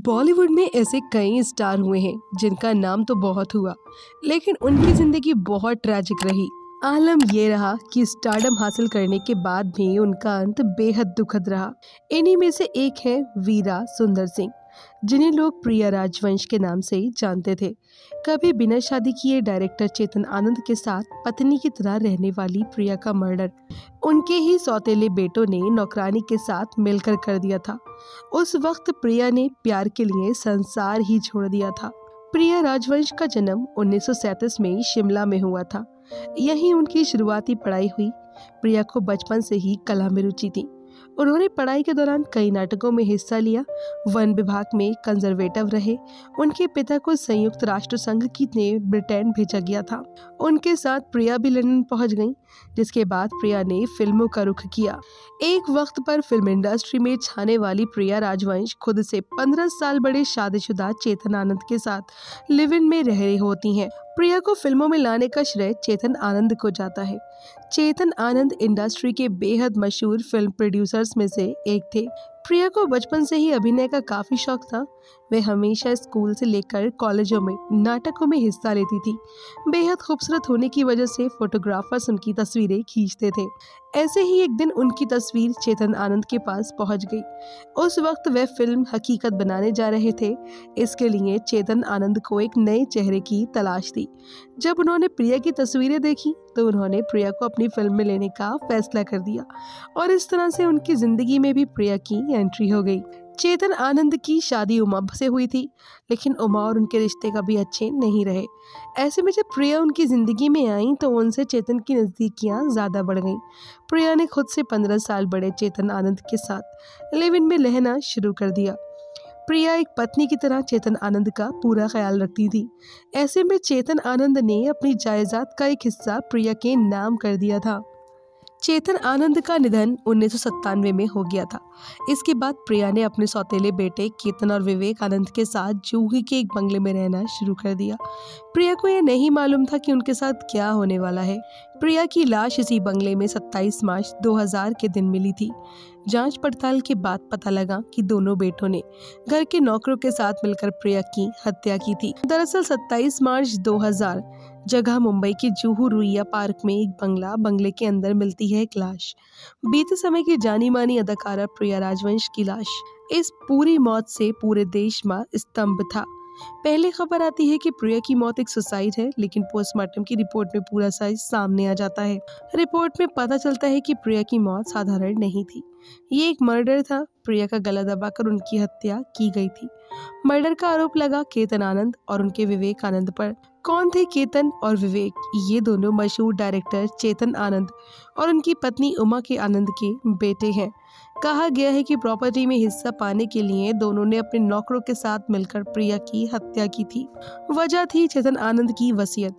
बॉलीवुड में ऐसे कई स्टार हुए हैं जिनका नाम तो बहुत हुआ, लेकिन उनकी जिंदगी बहुत ट्रैजिक रही। आलम ये रहा कि स्टारडम हासिल करने के बाद भी उनका अंत बेहद दुखद रहा। इन्हीं में से एक है वीरा सुंदर सिंह, जिन्हें लोग प्रिया राजवंश के नाम से ही जानते थे। कभी बिना शादी किए डायरेक्टर चेतन आनंद के साथ पत्नी की तरह रहने वाली प्रिया का मर्डर उनके ही सौतेले बेटों ने नौकरानी के साथ मिलकर कर दिया था। उस वक्त प्रिया ने प्यार के लिए संसार ही छोड़ दिया था। प्रिया राजवंश का जन्म 1937 में शिमला में हुआ था। यहीं उनकी शुरुआती पढ़ाई हुई। प्रिया को बचपन से ही कला में रुचि थी। उन्होंने पढ़ाई के दौरान कई नाटकों में हिस्सा लिया। वन विभाग में कंजर्वेटिव रहे। उनके पिता को संयुक्त राष्ट्र संघ की ने ब्रिटेन भेजा गया था। उनके साथ प्रिया भी लंदन पहुंच गईं, जिसके बाद प्रिया ने फिल्मों का रुख किया। एक वक्त पर फिल्म इंडस्ट्री में छाने वाली प्रिया राजवंश खुद से 15 साल बड़े शादीशुदा चेतन आनंद के साथ लिव इन में रह रही होती हैं। प्रिया को फिल्मों में लाने का श्रेय चेतन आनंद को जाता है। चेतन आनंद इंडस्ट्री के बेहद मशहूर फिल्म प्रोड्यूसर्स में से एक थे। प्रिया को बचपन से ही अभिनय का काफी शौक था। वे हमेशा स्कूल से लेकर कॉलेजों में नाटकों में हिस्सा लेती थी। बेहद खूबसूरत होने की वजह से फोटोग्राफर्स उनकी तस्वीरें खींचते थे। ऐसे ही एक दिन उनकी तस्वीर चेतन आनंद के पास पहुंच गई। उस वक्त वे फिल्म हकीकत बनाने जा रहे थे। इसके लिए चेतन आनंद को एक नए चेहरे की तलाश थी। जब उन्होंने प्रिया की तस्वीरें देखी तो उन्होंने प्रिया को अपनी फिल्म में लेने का फैसला कर दिया और इस तरह से उनकी जिंदगी में भी प्रिया की एंट्री हो गई। चेतन आनंद की शादी उमा से हुई थी, लेकिन उमा और उनके रिश्ते कभी अच्छे नहीं रहे। ऐसे में जब प्रिया उनकी जिंदगी में आई तो उनसे चेतन की नजदीकियां ज्यादा बढ़ गईं। प्रिया ने खुद से 15 साल बड़े चेतन आनंद के साथ लिव इन में रहना शुरू कर दिया। प्रिया एक पत्नी की तरह चेतन आनंद का पूरा ख्याल रखती थी। ऐसे में चेतन आनंद ने अपनी जायदाद का एक हिस्सा प्रिया के नाम कर दिया था। चेतन आनंद का निधन 1997 में हो गया था। इसके बाद प्रिया ने अपने सौतेले बेटे केतन और विवेक आनंद के साथ जूही के एक बंगले में रहना शुरू कर दिया। प्रिया को यह नहीं मालूम था कि उनके साथ क्या होने वाला है। प्रिया की लाश इसी बंगले में 27 मार्च 2000 के दिन मिली थी। जांच पड़ताल के बाद पता लगा कि दोनों बेटों ने घर के नौकरों के साथ मिलकर प्रिया की हत्या की थी। दरअसल 27 मार्च 2000 जगह मुंबई के जुहू रुइया पार्क में एक बंगले के अंदर मिलती है एक लाश। बीते समय की जानी मानी अदाकारा प्रिया राजवंश की लाश। इस पूरी मौत से पूरे देश में स्तंभ था। पहले खबर आती है कि प्रिया की मौत एक सुसाइड है, लेकिन पोस्टमार्टम की रिपोर्ट में पूरा सच सामने आ जाता है। रिपोर्ट में पता चलता है कि प्रिया की मौत साधारण नहीं थी। ये एक मर्डर था। प्रिया का गला दबाकर उनकी हत्या की गई थी। मर्डर का आरोप लगा केतन आनंद और उनके विवेक आनंद पर। कौन थे केतन और विवेक? ये दोनों मशहूर डायरेक्टर चेतन आनंद और उनकी पत्नी उमा के आनंद के बेटे हैं। कहा गया है कि प्रॉपर्टी में हिस्सा पाने के लिए दोनों ने अपने नौकरों के साथ मिलकर प्रिया की हत्या की थी। वजह थी चेतन आनंद की वसीयत।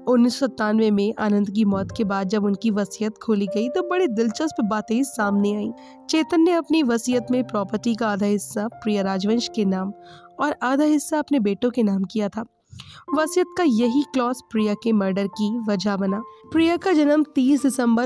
1997 में आनंद की मौत के बाद जब उनकी वसीयत खोली गई तो बड़ी दिलचस्प बातें सामने आईं। चेतन ने अपनी वसीयत में प्रॉपर्टी का आधा हिस्सा प्रिया राजवंश के नाम और आधा हिस्सा अपने बेटों के नाम किया था। वसीयत का यही क्लॉज प्रिया के मर्डर की वजह बना। प्रिया का जन्म 30 दिसंबर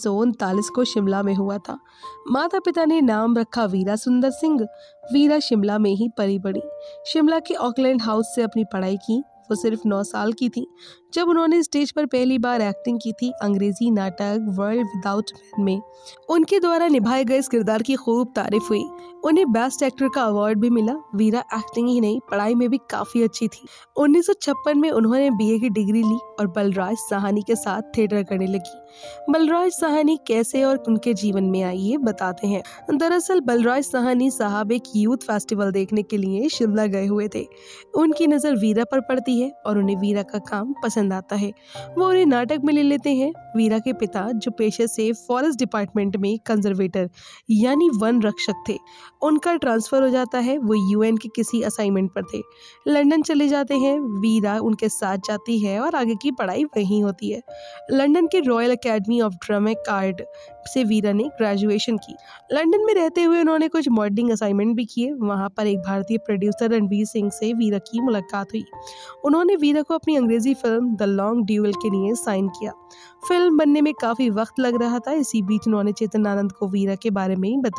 1939 को शिमला में हुआ था। माता पिता ने नाम रखा वीरा सुंदर सिंह। वीरा शिमला में ही पली बड़ी। शिमला के ऑकलैंड हाउस से अपनी पढ़ाई की। वो सिर्फ 9 साल की थी जब उन्होंने स्टेज पर पहली बार एक्टिंग की थी अंग्रेजी नाटक वर्ल्ड विदाउट मैन में। उनके द्वारा निभाए गए इस किरदार की खूब तारीफ हुई। उन्हें बेस्ट एक्टर का अवार्ड भी मिला। वीरा एक्टिंग ही नहीं, पढ़ाई में भी काफी अच्छी थी। 1956 में उन्होंने बीए की डिग्री ली और बलराज साहनी के साथ थिएटर करने लगी। बलराज साहनी कैसे और उनके जीवन में आई ये बताते हैं। दरअसल बलराज साहनी साहब एक यूथ फेस्टिवल देखने के लिए शिमला गए हुए थे। उनकी नजर वीरा पर पड़ती है और उन्हें वीरा का काम पसंद आता है। वो उन्हें नाटक में ले लेते हैं। वीरा के पिता जो पेशे से फॉरेस्ट डिपार्टमेंट में कंजर्वेटर यानी वन रक्षक थे, उनका ट्रांसफर हो जाता है। वो यूएन के किसी असाइनमेंट पर थे। लंदन चले जाते हैं। वीरा उनके साथ जाती है और आगे की पढ़ाई वहीं होती है। लंदन के royal academy of dramatic art से वीरा ने ग्रेजुएशन की। लंदन में रहते हुए उन्होंने कुछ मॉडलिंग असाइनमेंट भी किए। वहां पर एक भारतीय प्रोड्यूसर रणवीर सिंह से वीरा की मुलाकात हुई। उन्होंने वीरा को अपनी अंग्रेजी फिल्म द लॉन्ग ड्यूल के लिए साइन किया। फिल्म बनने में काफी वक्त लग रहा था। इसी बीच उन्होंने चेतन आनंद को वीरा के बारे में बताया।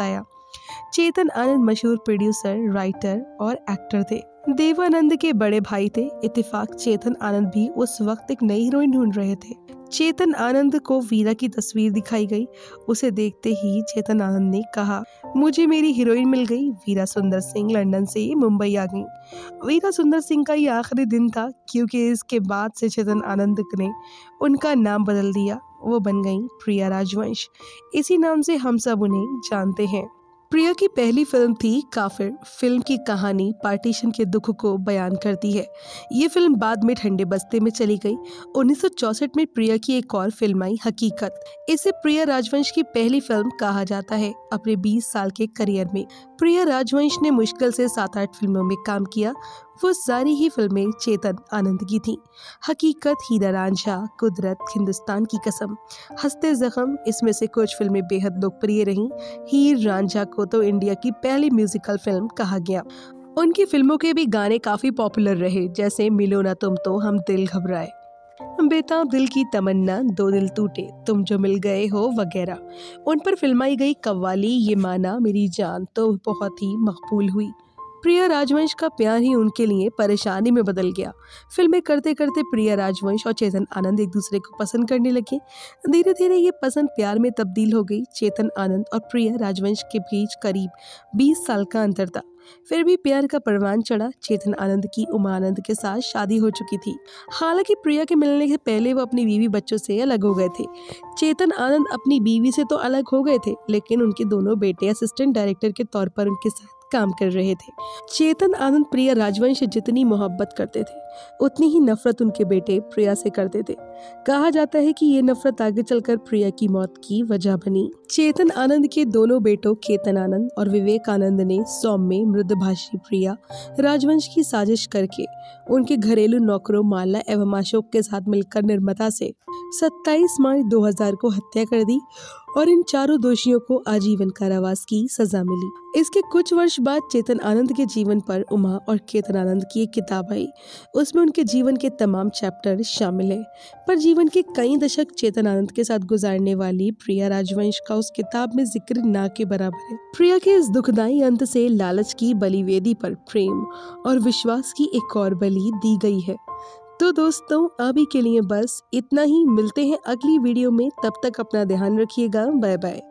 चेतन आनंद मशहूर प्रोड्यूसर, राइटर और एक्टर थे। देवानंद के बड़े भाई थे। इत्तेफाक चेतन आनंद भी उस वक्त एक नई हीरोइन ढूंढ रहे थे। चेतन आनंद को वीरा की तस्वीर दिखाई गई। उसे देखते ही चेतन आनंद ने कहा, मुझे मेरी हीरोइन मिल गई। वीरा सुंदर सिंह लंदन से मुंबई आ गई। वीरा सुंदर सिंह का ये आखिरी दिन था, क्योंकि इसके बाद से चेतन आनंद ने उनका नाम बदल दिया। वो बन गई प्रिया राजवंश। इसी नाम से हम सब उन्हें जानते हैं। प्रिया की पहली फिल्म थी काफिर। फिल्म की कहानी पार्टीशन के दुख को बयान करती है। ये फिल्म बाद में ठंडे बस्ते में चली गई। 1964 में प्रिया की एक और फिल्म आई, हकीकत। इसे प्रिया राजवंश की पहली फिल्म कहा जाता है। अपने 20 साल के करियर में प्रिया राजवंश ने मुश्किल से 7-8 फिल्मों में काम किया। वो सारी ही फिल्में चेतन आनंद की थीं। हकीकत, हीरा रांझा, कुदरत, हिंदुस्तान की कसम, हंसते जख्म, इसमें से कुछ फिल्में बेहद लोकप्रिय रहीं। हीर रांझा को तो इंडिया की पहली म्यूजिकल फिल्म कहा गया। उनकी फिल्मों के भी गाने काफी पॉपुलर रहे, जैसे मिलो ना तुम तो हम दिल घबराए, बेताब दिल की तमन्ना, दो दिल टूटे, तुम जो मिल गए हो वगैरह। उन पर फिल्माई गई कव्वाली, ये माना मेरी जान तो बहुत ही मकबूल हुई। प्रिया राजवंश का प्यार ही उनके लिए परेशानी में बदल गया। फिल्में करते करते प्रिया राजवंश और चेतन आनंद एक दूसरे को पसंद करने लगे। धीरे धीरे ये पसंद प्यार में तब्दील हो गई। चेतन आनंद और प्रिया राजवंश के बीच करीब 20 साल का अंतर था। फिर भी प्यार का परवान चढ़ा। चेतन आनंद की उमा आनंद के साथ शादी हो चुकी थी। हालांकि प्रिया के मिलने से पहले वो अपनी बीवी बच्चों से अलग हो गए थे। चेतन आनंद अपनी बीवी से तो अलग हो गए थे, लेकिन उनके दोनों बेटे असिस्टेंट डायरेक्टर के तौर पर उनके साथ काम कर रहे थे। चेतन आनंद प्रिया राजवंश से जितनी मोहब्बत करते थे, उतनी ही नफरत उनके बेटे प्रिया से करते थे। कहा जाता है कि ये नफरत आगे चलकर प्रिया की मौत की वजह बनी। चेतन आनंद के दोनों बेटों केतन आनंद और विवेक आनंद ने सौम्य मृदभाषी प्रिया राजवंश की साजिश करके उनके घरेलू नौकरों माला एवं अशोक के साथ मिलकर निर्माता से 27 मार्च 2000 को हत्या कर दी और इन चारों दोषियों को आजीवन कारावास की सजा मिली। इसके कुछ वर्ष बाद चेतन आनंद के जीवन पर उमा और केतन आनंद की एक किताब आई। उसमें उनके जीवन के तमाम चैप्टर शामिल हैं, पर जीवन के कई दशक चेतन आनंद के साथ गुजारने वाली प्रिया राजवंश का उस किताब में जिक्र ना के बराबर है। प्रिया के इस दुखदाई अंत से लालच की बलिवेदी पर प्रेम और विश्वास की एक और बलि दी गई है। तो दोस्तों, अभी के लिए बस इतना ही। मिलते हैं अगली वीडियो में, तब तक अपना ध्यान रखिएगा। Bye bye.